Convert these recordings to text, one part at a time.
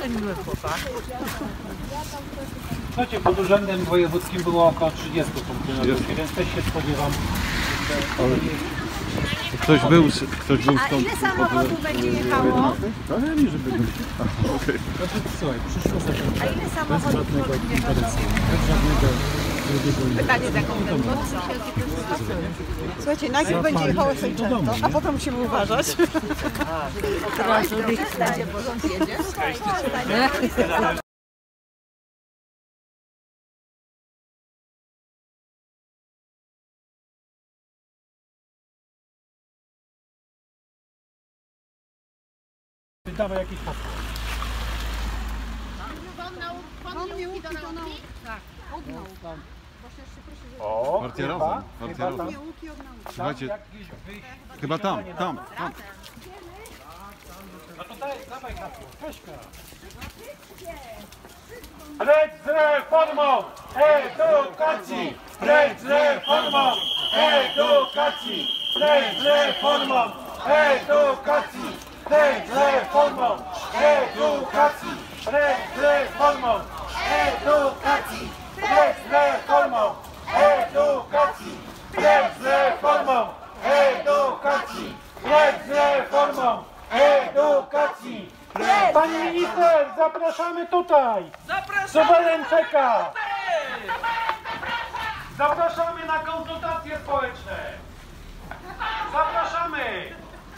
miły chłopak. Słuchajcie, pod urzędem wojewódzkim było około 30 funkcjonariuszy, więc też się spodziewam, że Ktoś był stąd. A ile samochodów będzie jechało? Ale nie, żeby... Okej. Słuchaj, przyszło sobie. A ile samochodów będzie jechało? Pytanie za konwencją. Słuchajcie, najpierw będzie jechało Sejczęto, a potem musimy uważać. Teraz będzie porząd jedzie. Dawaj jakieś hasło. Pomniłki do nauki? Tak. Od nauki. O, Partia razem. Partia razem. Pomniłki od nauki. Słuchajcie, chyba tam. No to dawaj hasło. Kaśka. Precz z reformą edukacji! Precz z reformą edukacji! Precz z reformą edukacji! Precz z reformą edukacji! Precz z reformą edukacji! Precz z reformą edukacji! Precz z reformą edukacji! Precz z reformą edukacji! Pani minister, zapraszamy tutaj! Suweren czeka! Zapraszamy na konsultacje społeczne! Zapraszamy!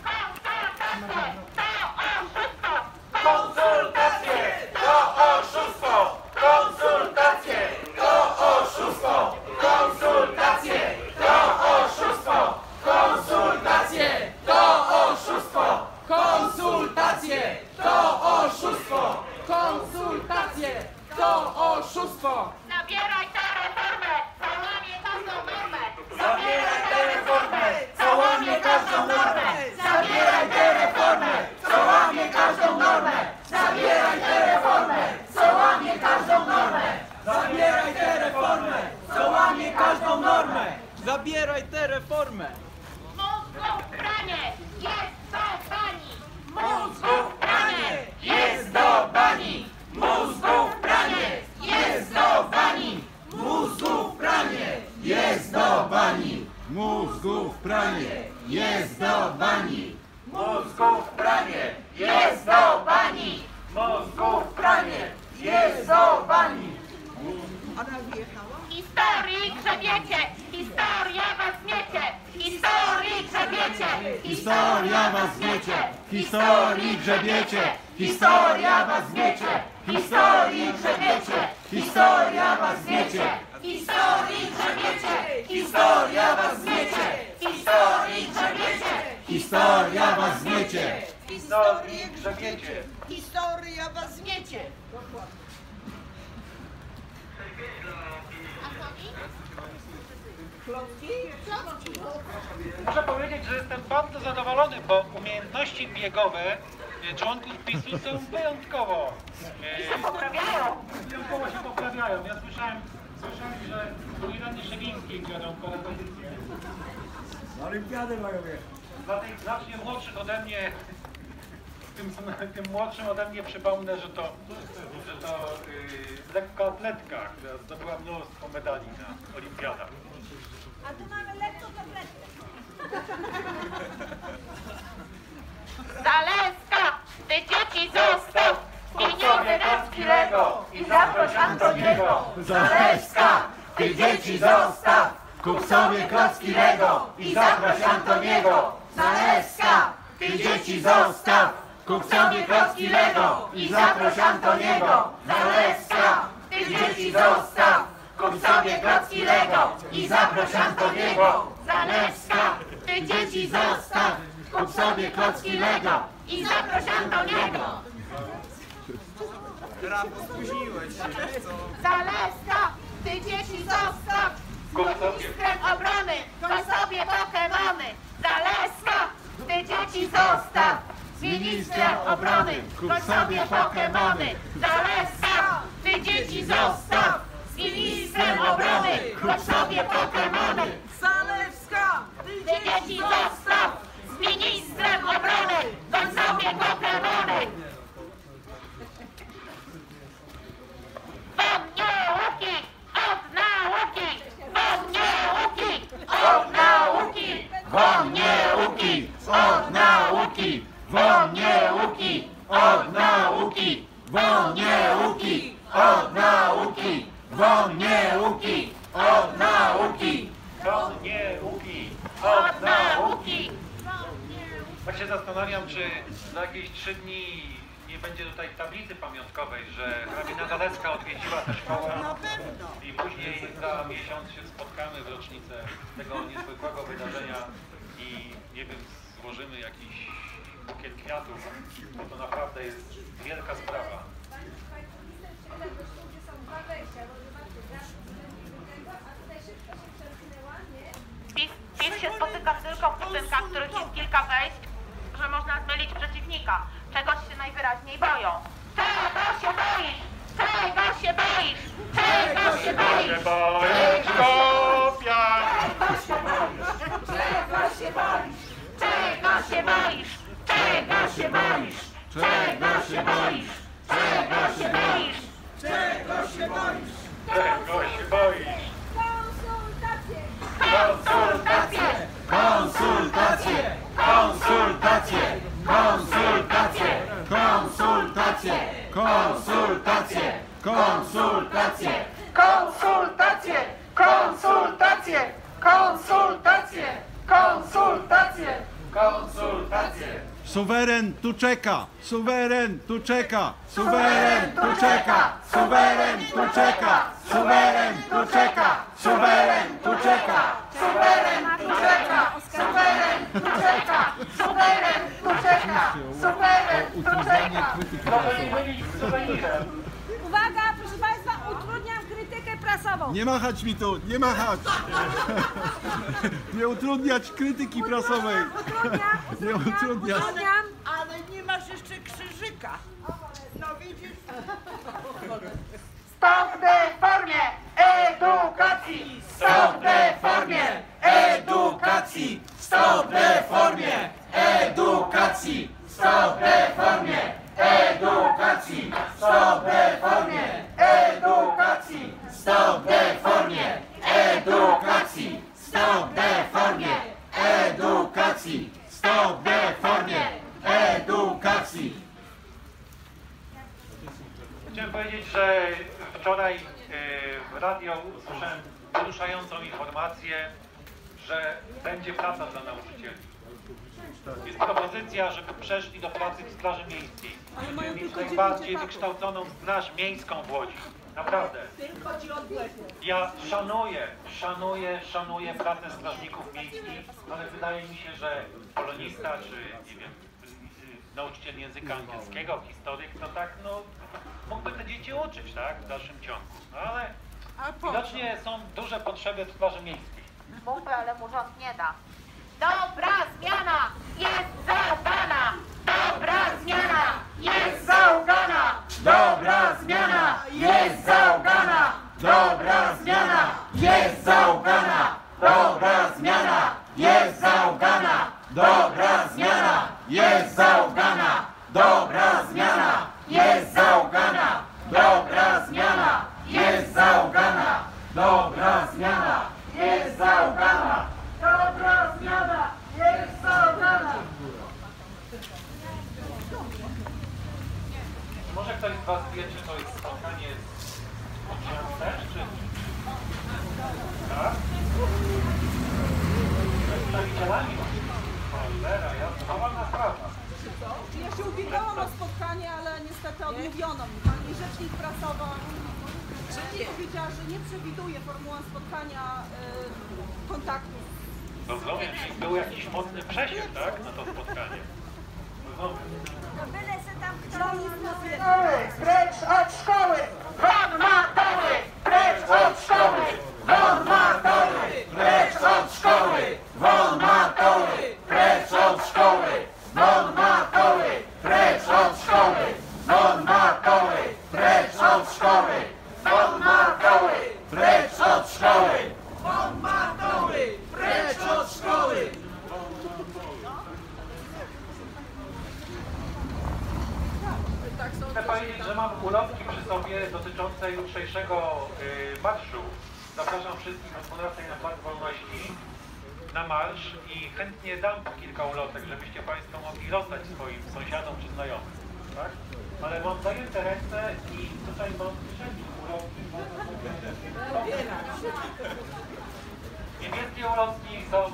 Konsultacje to oszustwo! Konsultacje to oszustwo! Konsultacje to oszustwo! Konsultacje to oszustwo! Konsultacje to oszustwo! Konsultacje to oszustwo! Zabieraj tę reformę, co łamie każdą normę! Zabieraj tę reformę, co łamie każdą normę! Zabieraj tę reformę, co łamie każdą normę! Zabieraj tę reformę, co łamie każdą normę! Zabieraj tę reformę, co łamie każdą normę! Zabieraj tę reformę! Mózgów pranie jest do pani! Mózgów pranie jest do bani! Mózgów pranie jest do bani! Mózgów pranie jest do bani! Mózgów pranie jest do bani. Mózgów pranie jest do bani! Mózgów pranie jest do bani! Ona wyjechała? Historii grzebiecie! Historia was zmiecie! Historii grzebiecie! Historia was zmiecie, historii grzebiecie, historia was zmiecie, historii grzebiecie, historia was zmiecie, Historii grzebiecie! historia was zmiecie, Historii grzebiecie! historia was zmiecie. Historię grzebiecie. Historia was zmiecie. Muszę powiedzieć, że jestem bardzo zadowolony, bo umiejętności biegowe członków PiS-u są wyjątkowo się poprawiają. Ja słyszałem, że Ireny Szewińskiej biorą korepetycję. Olimpiady mają wiesz. Dla tych znacznie młodszych ode mnie, tym młodszym ode mnie przypomnę, że to lekkoatletka, która zdobyła mnóstwo medali na olimpiadach. A tu mamy lekkotabletkę. Zaleska! Ty dzieci zostaw! Pieniądze raz kilego i zaproś Antoniego! Zaleska, ty dzieci zostaw! Kup sobie klocki Lego i zaproś Antoniego! Zaleska, ty dzieci zostaw! Kup sobie klocki Lego i zaproś Antoniego! Zaleska, ty dzieci zostaw! Kup sobie klocki Lego i zaproś Antoniego! Zaleska, ty dzieci zostaw! Kup sobie klocki Lego I zaproś Antoniego! Zaleska! Ty dzieci zostaw! Z ministrem obrony to sobie Pokemony! Zaleska! Ty dzieci zostaw! Z ministrem obrony to sobie Pokemony! Zaleska! Ty dzieci zostaw! Z ministrem obrony to sobie Pokemony! Zalewska, Ty dzieci zostaw! Z ministrem obrony to sobie Pokemony! Won nieuki, od nauki, won nieuki, od nauki. Won nieuki, Od nauki. Tak się zastanawiam, czy za jakieś 3 dni nie będzie tutaj tablicy pamiątkowej, że hrabina Zaleska odwiedziła tę szkołę i później za miesiąc się spotkamy w rocznicę tego niezwykłego wydarzenia i nie wiem, złożymy jakiś bukiet kwiatów, bo to naprawdę jest wielka sprawa. PiS się spotyka tylko w budynkach, w których jest kilka wejść, że można zmylić przeciwnika. Czegoś się najwyraźniej boją. Czego się boisz? Czego się boisz? Czego się boisz? boisz, kopia! Czego się boisz? Czego się boisz? Czego się boisz? Czego się boisz? Czego się boisz? Czego się boisz? Czego się boisz? Czego się boisz? Konsultacje! Konsultacje, konsultacje, konsultacje, konsultacje, konsultacje, konsultacje, Konsultacje, konsultacje, konsultacje, konsultacje, konsultacje. Suweren tu czeka, suweren tu czeka, suweren tu czeka, suweren tu czeka, suweren tu czeka, suweren tu czeka. Suweren tu czeka, suweren tu czeka, suweren tu czeka, suweren tu czeka. Proszę nie mylić z suwenirem. Uwaga, proszę Państwa, utrudniam krytykę prasową. Nie machać mi tu, nie machać! Nie utrudniać krytyki prasowej! Nie utrudniać! Utrudniam. Ale nie masz jeszcze krzyżyka. No widzisz? Stop deformie edukacji! Stop deformie edukacji! Stop deformie edukacji! Stop deformie edukacji! Stop deformie edukacji! Stop deformie edukacji! Stop deformie edukacji! Stop deformie edukacji! Chciałem powiedzieć, że wczoraj w radio usłyszałem poruszającą informację, że będzie praca dla nauczycieli. Jest propozycja, żeby przeszli do pracy w Straży Miejskiej. Żeby mieć najbardziej wykształconą straż miejską w Łodzi. Naprawdę. Ja szanuję pracę strażników miejskich, ale wydaje mi się, że polonista czy nie wiem, nauczyciel języka angielskiego, historyk, to tak, no, mógłby te dzieci uczyć, tak, w dalszym ciągu. No ale widocznie są duże potrzeby w straży miejskiej. Mógłby, ale mu rząd nie da. Dobra zmiana jest zaugana! Dobra zmiana jest Zaugana! Dobra zmiana jest zaugana! Dobra zmiana jest zaugana! Dobra zmiana jest zaugana! Dobra zmiana jest zaugana! Dobra zmiana jest zaugana! Dobra zmiana jest zaugana! Dobra zmiana jest zaugana! Dobra zmiana jest zaugana! Może ktoś z Was wie, czy to jest spotkanie z uczniami też, czy... Tak? Przedstawicielami? Cholera, to ważna sprawa. Ja się ubiegałam o spotkanie, ale niestety odmówiono mi. Pani rzecznik prasowa powiedziała, że nie przewiduje formuła spotkania kontaktów. Rozumiem, czyli był jakiś mocny przesiew, tak, na to spotkanie. Rozumiem. No byle se tam kto Precz od szkoły! Won matoły! Precz od szkoły! Won matoły! Precz od szkoły! Won matoły! Precz od szkoły! Won matoły! Precz od szkoły! Won matoły! Precz od szkoły! Won matoły! Precz od szkoły! Won matoły! Precz od szkoły! Chcę powiedzieć, że mam ulotki przy sobie dotyczące jutrzejszego marszu. Zapraszam wszystkich o 12 na Plac Wolności na marsz i chętnie dam kilka ulotek, żebyście Państwo mogli rozdać swoim sąsiadom czy znajomym. tak? Ale mam zajęte ręce i tutaj mam kieszeni ulotki. Niebieskie ulotki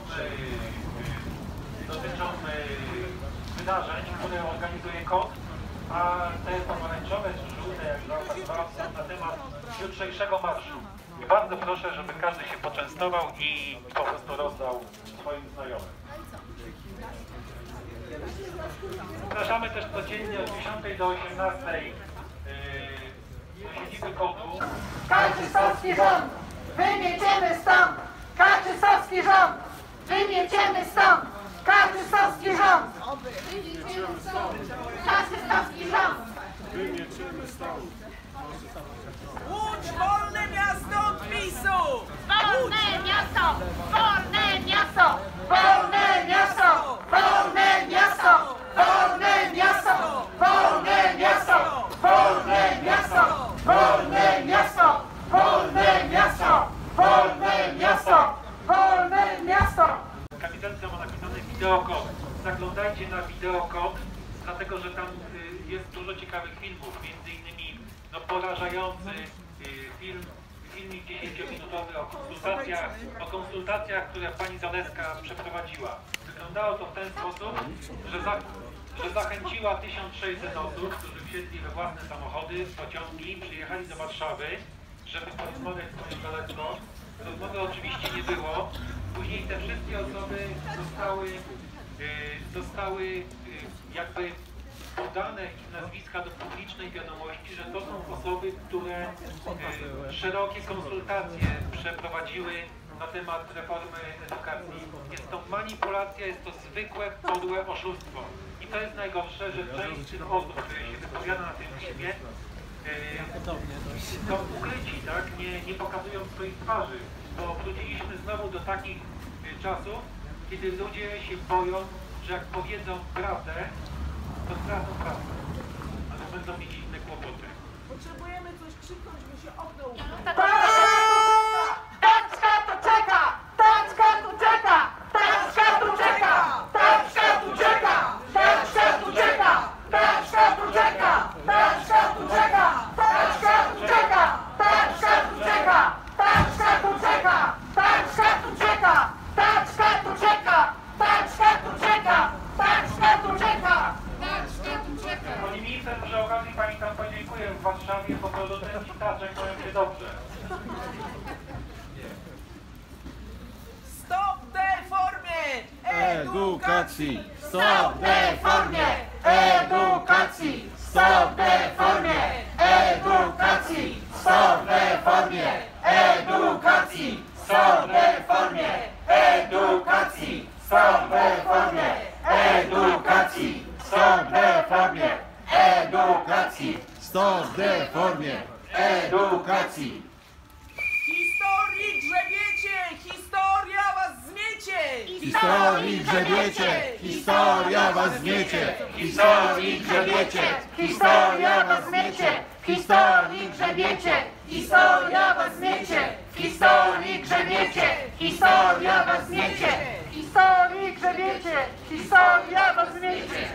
dotyczą wydarzeń, które organizuje KOD, a te pomarańczowe czy żółte, jak zauważyłam, są na temat jutrzejszego marszu. I bardzo proszę, żeby każdy się poczęstował i po prostu rozdał swoim znajomym. Zapraszamy też codziennie od 10 do 18 do siedziby KOD-u. Kaczysowski rząd, wymieciemy stąd! Kaczysowski rząd, wymieciemy stąd! Kaczysowski rząd! Kaczysowski rząd! Łódź, wolne miasto od PiS-u! Wolne miasto! Wolne miasto! Wolne miasto! Wolne miasto! Wolne miasto! Wolne miasto! Wolne miasto! Wolne miasto! Wolne miasto! Wolne miasto! Wolne miasto! Kapitalka ma napisane wideokod. Zaglądajcie na wideokod, dlatego że tam jest dużo ciekawych filmów, między innymi porażający filmik 10-minutowy o konsultacjach, które pani Zaleska przeprowadziła. Wyglądało to w ten sposób, że zachęciła 1600 osób, którzy wsiedli we własne samochody, pociągi, przyjechali do Warszawy, żeby porozmawiać z panią Zaleską. Rozmowy oczywiście nie było. Później te wszystkie osoby zostały jakby podane ich nazwiska do publicznej wiadomości, że to są osoby, które szerokie konsultacje przeprowadziły na temat reformy edukacji. Jest to manipulacja, jest to zwykłe, podłe oszustwo. I to jest najgorsze, że część z tych osób, które się wypowiada na tym filmie, to ukryci, tak? Nie pokazują swoich twarzy. Bo wróciliśmy znowu do takich czasów, kiedy ludzie się boją, że jak powiedzą prawdę, to stracą prawdę, ale będą mieli inne kłopoty. Potrzebujemy coś krzyknąć, by się okno ukryło. Taczka tu czeka! Taczka tu czeka! Taczka tu czeka! Taczka tu czeka! Taczka tu czeka! Taczka tu czeka! Taczka tu czeka! Taczka tu czeka! Taczka tu czeka! Taczka tu czeka! Taczka tu czeka! Taczka tu czeka! Taczka tu czeka! Taczka tu czeka! Taczka tu czeka! Pani minister, przy okazji pani tam podziękuję w Warszawie, bo producenci taczek mają się dobrze. Stop deformie! Edukacji! Stop deformie! Edukacji! Stop deformie! Edukacji! Stop deformie! Edukacji! Stop deformie! Edukacji! Stop deformie! Edukacji! Stop deformie! Edukacji! Stop deformie! Edukacji! Historii grzebiecie! Historia was zmiecie! Historii grzebiecie! Historia was zmiecie! Historii grzebiecie! Historia was zmiecie! Historii grzebiecie! Historia was zmiecie! Historii grzebiecie! Historia was zmiecie! Historii grzebiecie! Historia was zmiecie!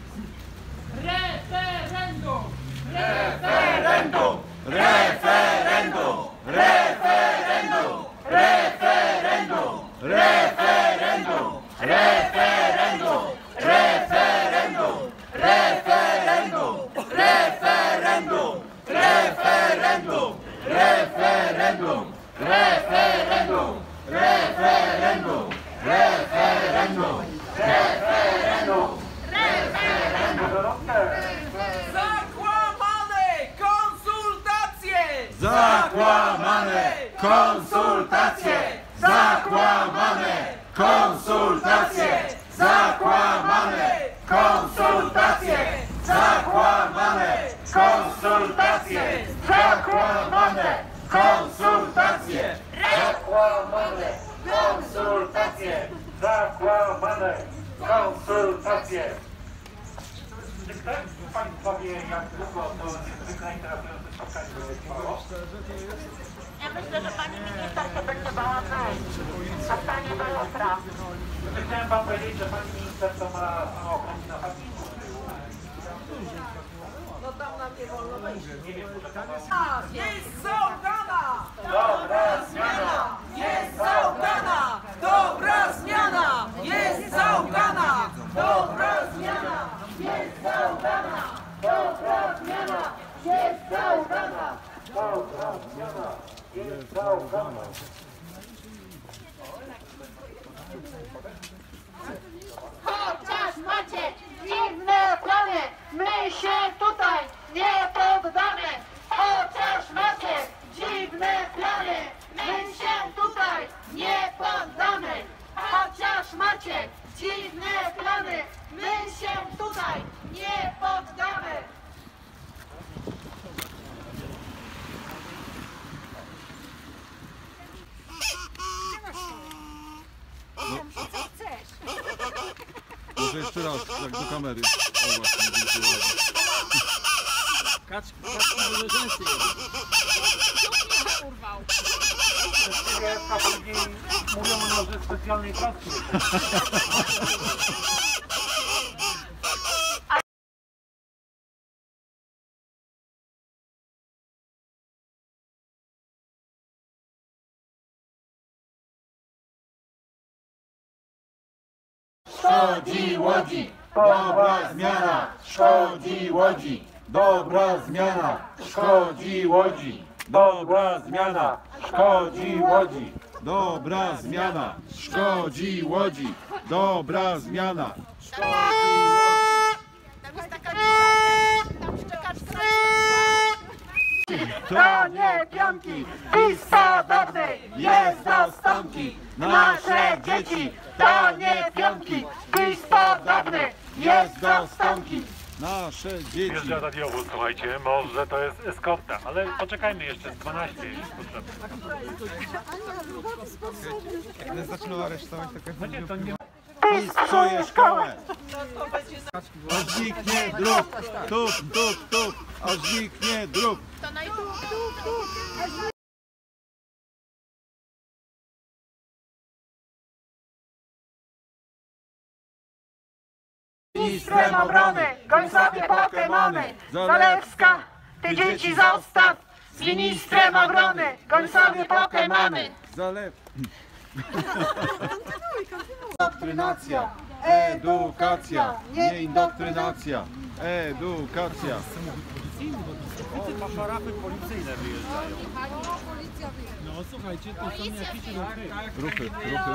Referendum! Referendum! Referendum! Referendum! Referendum! Referendum! Referendum! Referendum! Referendum! Referendum! Referendum! Referendum! Referendum! Referendum! Referendum! Referendum! Zakłamane konsultacje! Zakłamane konsultacje! Zakłamane konsultacje! Zakłamane konsultacje! Zakłamane konsultacje! Zakłamane konsultacje! Zakłamane konsultacje! Zakłamane konsultacje! Czy ktoś z Państwa wie, jak długo to niezwykle interesujące spotkanie trwało? Ja myślę, że pani minister się będzie bała wejść. Zostanie do jutra. Chciałem Wam powiedzieć, że Pani minister to ma samochód na parkingu z tyłu. Jest załgana! Dobra zmiana! Jest załgana! Dobra zmiana! Jest załgana! Dobra zmiana! Jest załgana! Dobra zmiana! Jest załgana! Dobra zmiana, jest załgana. Chociaż macie dziwne plany, my się tutaj nie poddamy. Chociaż macie dziwne plany, my się tutaj nie poddamy. Chociaż macie dziwne plany, my się tutaj nie poddamy. Może jeszcze raz, jak do kamery. O właśnie, dziękuję. Właściwie w Kapolinie mówią o noży specjalnej kaski. Szkodzi Łodzi, dobra zmiana, szkodzi Łodzi, dobra zmiana, szkodzi Łodzi, dobra zmiana, szkodzi Łodzi. Dobra zmiana, szkodzi Łodzi. Dobra zmiana. Tam jest taka dziura, tam szczekaczka. To nie pionki, PiS podobny jest do stonki. Nasze dzieci to nie pionki, PiS podobny jest do stonki. Nasze dzieci. Wjeżdża radiowóz, słuchajcie, może to jest eskorta, ale poczekajmy jeszcze z 12, jeśli potrzebne. Jak zaczną aresztować, to Nie, to nie... PiS psuje szkołę. Aż zniknie druk. Tup, tup, tup. Aż zniknie druk. To Ministrem obrony, goń sobie Pokemony. Zalewska, ty dzieci zostaw. Z ministrem obrony, goń sobie Pokemony. Zalew. Indoktrynacja. Edukacja. Nie indoktrynacja. Edukacja. Parafy policyjne wyjeżdżają. No słuchajcie, to są jakieś ruchy. Ruchy.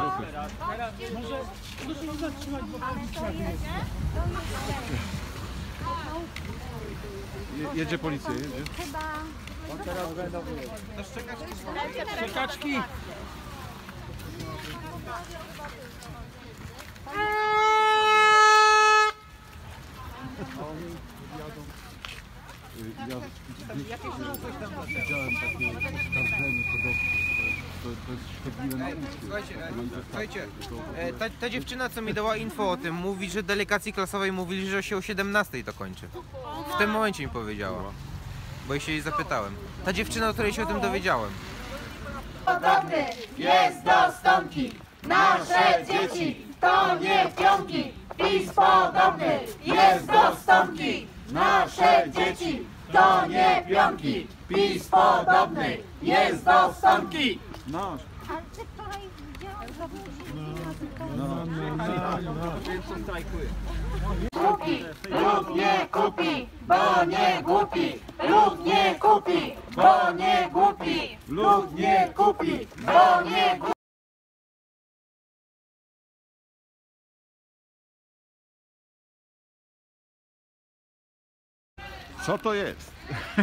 Może się zatrzymać, bo policja wyjeżdża. Jedzie policja, jedzie. Czekaczki! Ja widziałem takie oskarżenie pedofilskie. To jest szkodliwe nauce. Słuchajcie, ta dziewczyna, co mi dała info o tym, mówi, że delegacji klasowej mówili, że się o 17 to kończy. W tym momencie mi powiedziała. Bo się jej zapytałem. Ta dziewczyna, o której się o tym dowiedziałem. Podobny jest do stonki. Nasze dzieci to nie pionki. PiS podobny jest do stonki. Nasze dzieci to nie pionki. PiS podobny jest do stonki. Nasz. Kupi lub nie kupi, bo nie głupi. Lud nie kupi, bo nie głupi. Lud nie kupi, bo nie głupi. Co to jest?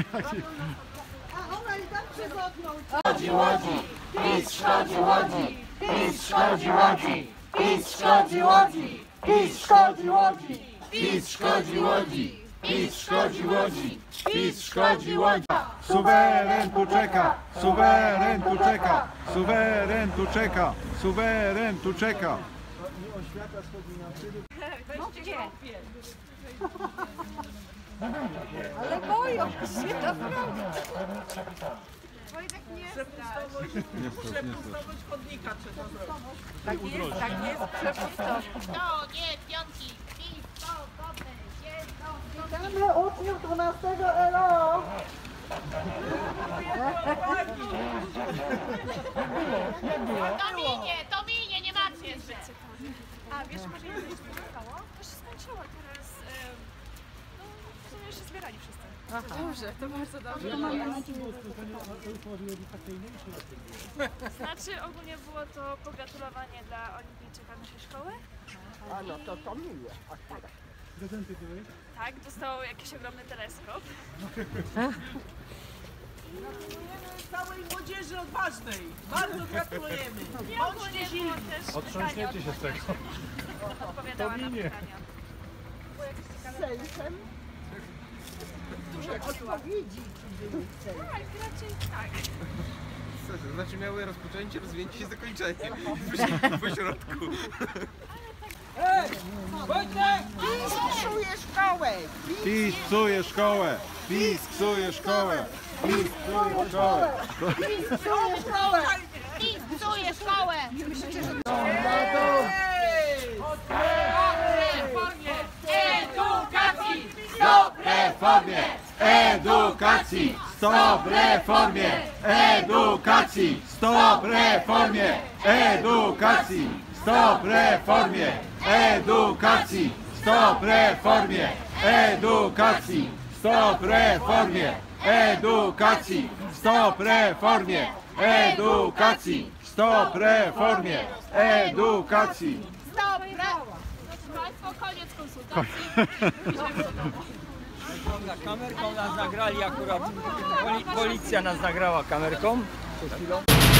Szkodzi Łodzi, PiS szkodzi Łodzi, PiS szkodzi Łodzi, PiS szkodzi Łodzi, PiS szkodzi Łodzi, PiS szkodzi Łodzi, PiS szkodzi Łodzi, PiS szkodzi Łodzi. Suweren tu czeka, suweren tu czeka, suweren tu czeka, suweren tu czeka. Ale boją się Przepustowość chodnika trzeba zrobić. Tak jest, przepustowość. To nie pionki, PiS podobny jest do Witamy uczniów 12 LO. To minie, nie martwcie się. A wiesz, może ile się spotkało? To się skończyło teraz. No, w sumie już się zbierali wszyscy. Dobrze, to bardzo dobrze. Znaczy ogólnie było to pogratulowanie dla olimpijczyka naszej szkoły. A no to miłe. Prezenty były? Tak, dostał jakiś ogromny teleskop. Gratulujemy całej młodzieży odważnej. Bardzo gratulujemy. I ogólnie było też Otrząśniecie się z tego. odpowiadała na pytania. Sejfem. Dużo odpowiedzi. Tak, raczej tak. To znaczy miały rozpoczęcie, rozwinięcie i zakończenie. Po środku. Wojtek! Psuje szkołę! PiS psuje szkołę! PiS psuje szkołę! PiS psuje szkołę! Psuje szkołę! PiS psuje szkołę! Stop reformie! Edukacji! Stop reformie! Edukacji! Stop reformie! Edukacji! Stop reformie! Edukacji! Stop reformie! Edukacji! Stop reformie! Edukacji! Stop reformie! Edukacji! Stop reformie! Edukacji! Stop! Proszę Państwa, koniec konsultacji. Kamerką nas nagrali akurat. Policja nas nagrała kamerką przed chwilą.